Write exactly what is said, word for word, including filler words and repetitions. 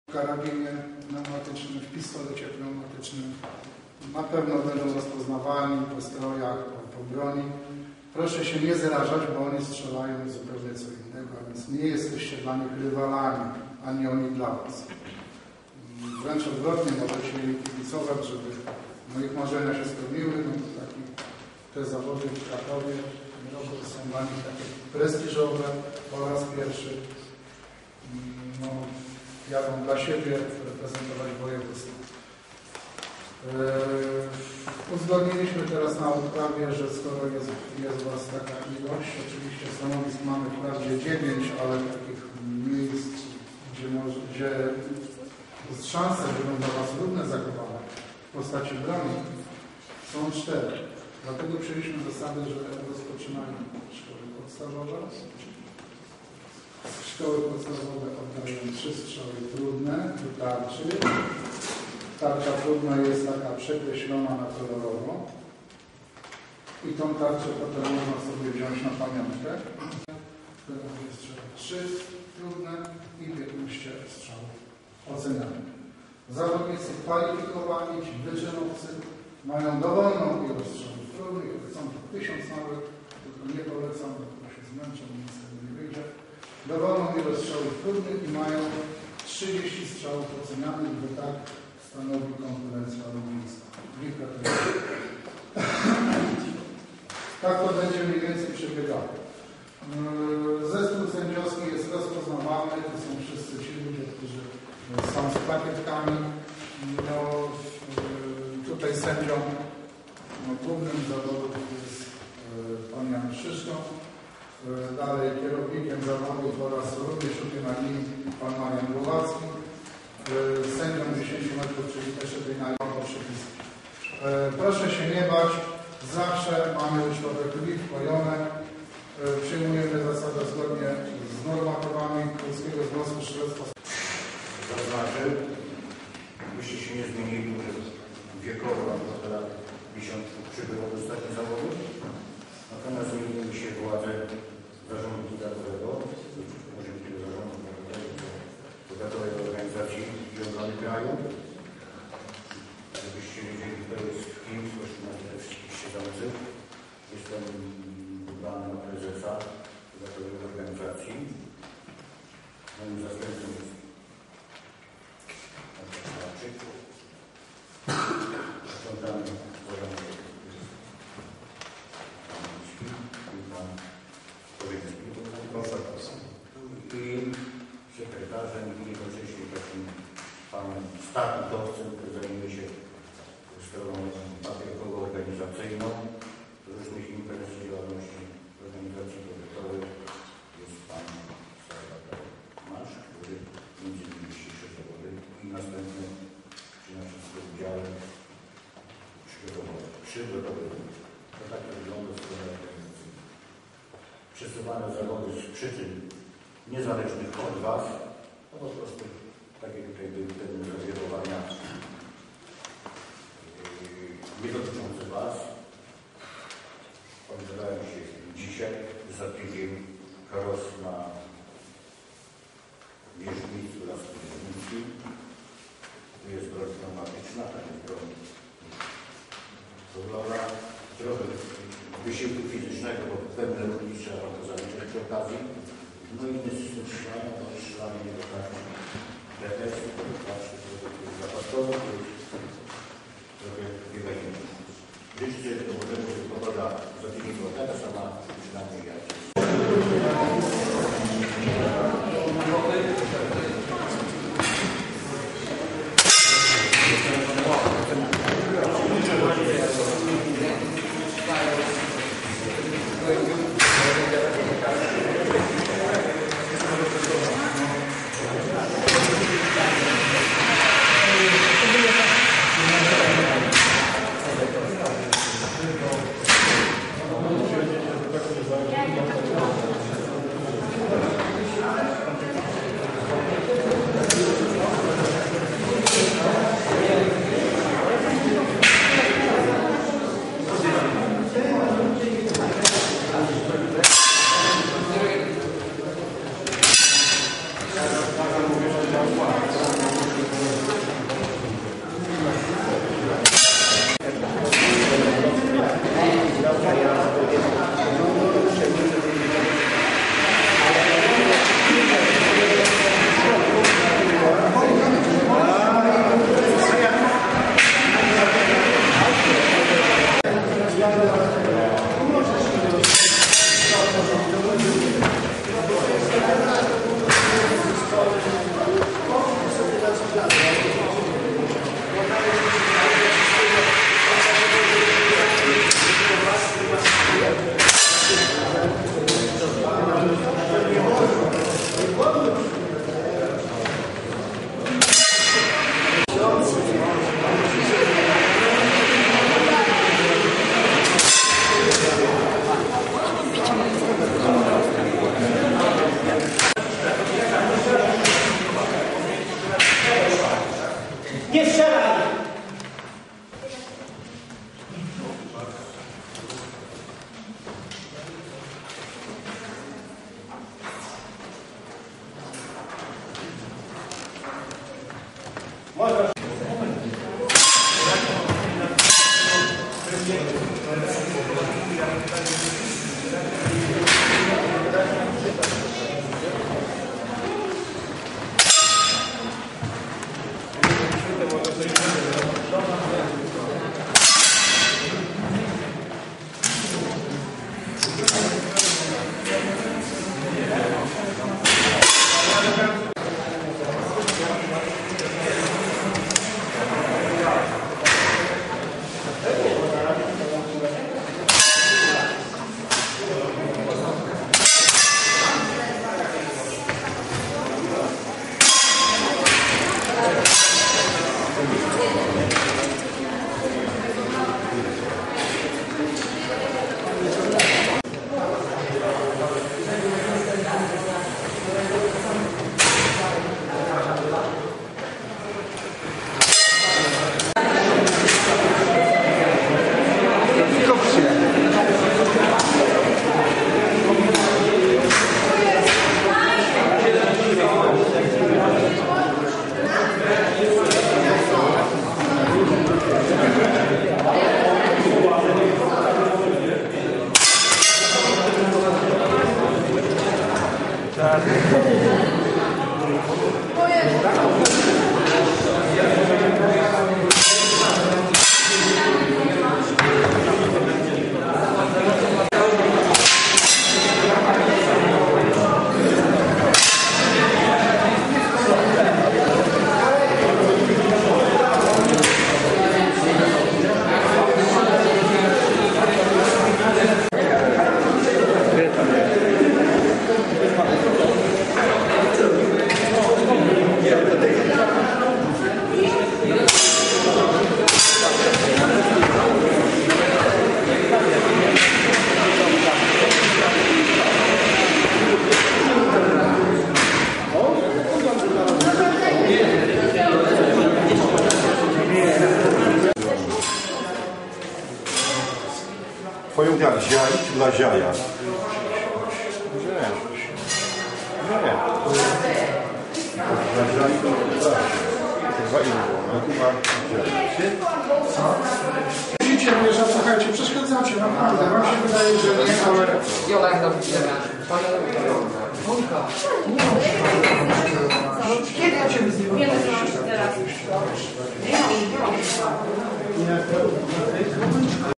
w karabinie pneumatycznym, w pistolecie pneumatycznym. Na pewno będą rozpoznawani po strojach, po, po broni. Proszę się nie zrażać, bo oni strzelają zupełnie co innego, a więc nie jesteście dla nich rywalami, ani oni dla was. Wręcz odwrotnie, możecie im kibicować, żeby moich marzenia się spełniły. No to taki, te zawody w Krakowie są dla nich takie prestiżowe po raz pierwszy. No, jadą dla siebie reprezentować województwo. Yy, uzgodniliśmy teraz na odprawie, że skoro jest, jest was taka ilość, oczywiście stanowisk mamy wprawdzie dziewięć, ale takich miejsc, gdzie, może, gdzie szanse będą dla was równe zachowane w postaci broni, są cztery. Dlatego przyjęliśmy zasadę, że rozpoczynamy szkoły podstawowe. Szkoły podstawowe oddają trzy strzały trudne do tarczy. Tarcza trudna jest taka przekreślona na kolorowo. I tą tarczę potem można sobie wziąć na pamiątkę. trzy trudne i piętnaście strzałów ocenianych. Zawodnicy kwalifikowani, ci wyczynowcy, mają dowolną ilość strzałów trudnych, są to tysiąc nawet, tylko nie polecam, bo się zmęczą, nic z tego nie wyjdzie. Dowolną ilość strzałów trudnych i mają trzydzieści strzałów ocenianych, bo tak stanowi konkurencja rówieństwa. Tak to będzie mniej więcej przebiegało. Zespół sędziowski jest rozpoznawalny, to są wszyscy ci ludzie, którzy są z plakietkami. No, tutaj sędzią no, głównym zawodów jest pan Jan Szyszko. Dalej kierownikiem zawodów oraz również tutaj na linii pan Marian Głowacki. Sędzią dziesięciu metrów, czyli też tutaj na linii przypiski. Proszę się nie bać, zawsze mamy już to we krwi wpojone. Przyjmujemy zasadę zgodnie z normatywami Polskiego Związku Strzelectwa. Zaznaczę, byście się nie zmienili, że wiekowo na lat pięćdziesiąt przybyło do ostatnich zawodów. Natomiast zmienimy się władze zarządu powiatowego, może nie tylko zarządu powiatowej organizacji i obrony kraju. Żebyście wiedzieli, kto jest kim, zgłosił na te wszystkich siedzących. Jestem wybrany na prezesa powiatowej organizacji. Moim zastępcą jest i sekretarzem i jednocześnie takim panem statutowcem, który zajmuje się stroną papierową organizacyjną różnych imprez i działalności organizacji powiatowych. Jest pan Salwador Masz, który między innymi dzisiejsze zawody i następne przy naszym współdziale przygotował. Przygotował. To tak wygląda strona organizacyjna. Przesuwane zawody z przyczyn niezależnych od was, to po prostu takie tutaj były pewne zawiadowania nie dotyczące was. Odbywają się dzisiaj, za tydzień karos na Wierzbnicy oraz Wierzbnicy. Tu jest broń pneumatyczna, tam jest broń kolora. Trochę wysiłku fizycznego, bo pewne ludzi trzeba to zaliczyć przy okazji. No i inny system strzelania, bo strzelanie nie dokaże D S u, to wystarczy, to jest zapasowo, to jest trochę bieganie. Życzę, że to możemy, że pogoda za tydzień była taka sama, przynajmniej jak. To Nie strzelaj! Możesz. Twoją jak ziaj dla ziaja. Nie. Nie. Dla ziaj to chyba inny było. No chyba Widzicie, mówię, że słuchajcie, przeszkadzacie, naprawdę. Wam się wydaje, że nie, ale... Jolanda Widzenia. Monika. Kiedy ja Ciebie zdjęłam? Wiemy, co masz teraz. Nie,